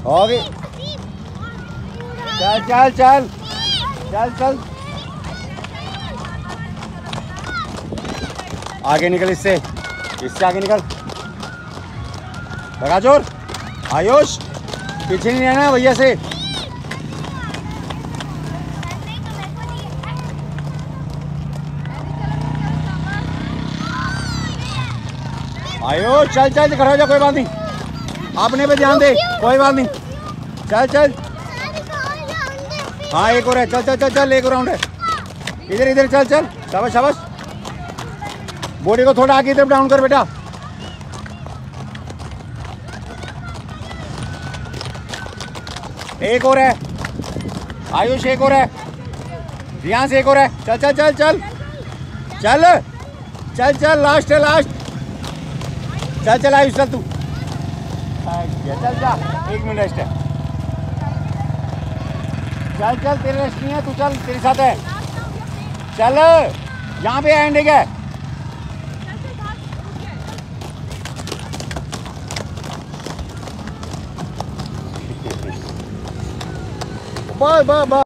हो गई। चल चल चल चल चल, आगे निकल, इससे आगे निकल। लगा जोर। आयुष पीछे नहीं रहना भैया से। आयुष चल चल, खड़ा हो जा, कोई बात नहीं, अपने पे ध्यान दे, कोई बात नहीं। चल चल, हाँ एक और है, चल चल चल चल, एक राउंड है। इधर इधर चल चल, शाबाश शाबाश। बॉडी को थोड़ा आगे इधर डाउन कर बेटा। एक और है आयुष, एक और है, ध्यान से, एक और है। चल चल चल चल चल चल चल, लास्ट है, लास्ट। चल चल आयुष, चल तू, चल जा, 1 मिनट रेस्ट है। चल चल, तेरे रेस्ट नहीं है, तू चल, तेरे साथ है। चल, यहाँ पे एंडिंग है। Bye bye bye.